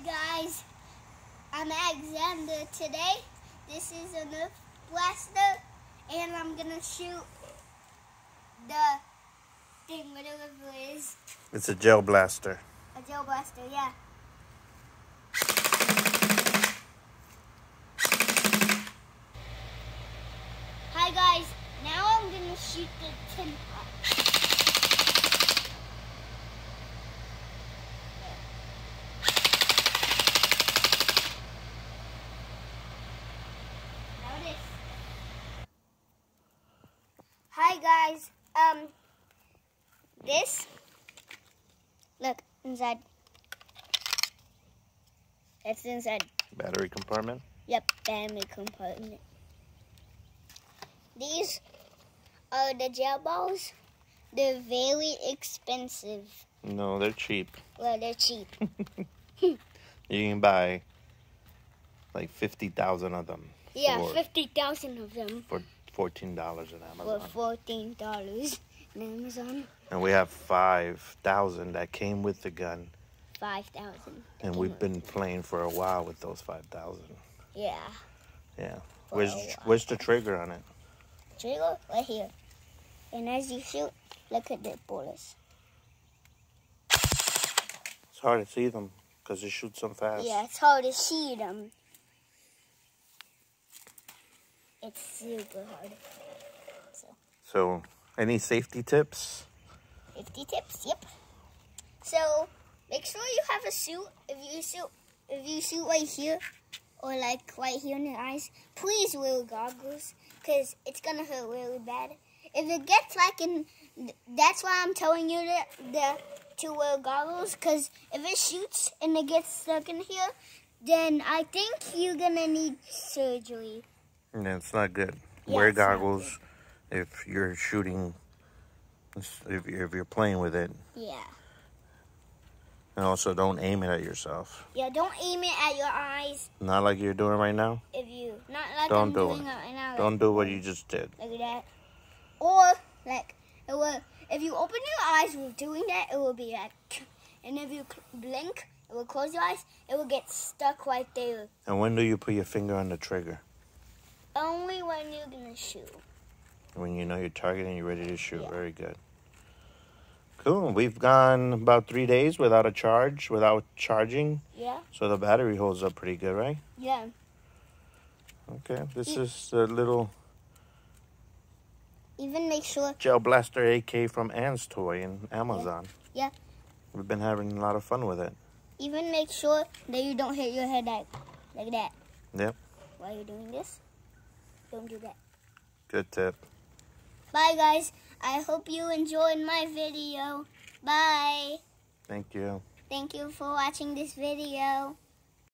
guys, I'm Alexander today. This is a Nerf blaster and I'm gonna shoot the thing, whatever it is. It's a gel blaster. A gel blaster, yeah. Hi guys, now I'm gonna shoot the tin pot. Hi guys, this, look, inside. It's inside. Battery compartment? Yep, battery compartment. These are the gel balls. They're very expensive. No, they're cheap. Well, they're cheap. You can buy like 50,000 of them. Yeah, 50,000 of them. For $14 on Amazon. For $14 on Amazon. And we have 5,000 that came with the gun. 5,000. And we've been playing for a while with those 5,000. Yeah. Yeah. Where's the trigger on it? Trigger? Right here. And as you shoot, look at the bullets. It's hard to see them because it shoots them fast. Yeah, it's hard to see them. It's super hard. So, any safety tips? Safety tips, yep. So, make sure you have a suit. If you shoot right here, or like right here in the eyes, please wear goggles, because it's gonna hurt really bad. If it gets like in, that's why I'm telling you to wear goggles, because if it shoots and it gets stuck in here, then I think you're gonna need surgery. Yeah, it's not good. Yeah, Wear goggles if you're shooting, if you're playing with it. Yeah. And also, don't aim it at yourself. Yeah, don't aim it at your eyes. Not like you're doing right now. Not like don't I'm do doing it. Right now. Don't do what you just did. Like that. Or like if you open your eyes with doing that, it will be like, and if you blink, it will close your eyes. It will get stuck right there. And when do you put your finger on the trigger? Only when you're gonna shoot. When you know your target and you're ready to shoot. Yeah. Very good. Cool. We've gone about 3 days without charging. Yeah. So the battery holds up pretty good, right? Yeah. Okay. This is a little Even make sure. gel blaster AK from Ann's Toy in Amazon. Yeah. We've been having a lot of fun with it. Even make sure that you don't hit your head like that. Yep. While you're doing this, don't do that. Good tip. Bye, guys. I hope you enjoyed my video. Bye. Thank you. Thank you for watching this video.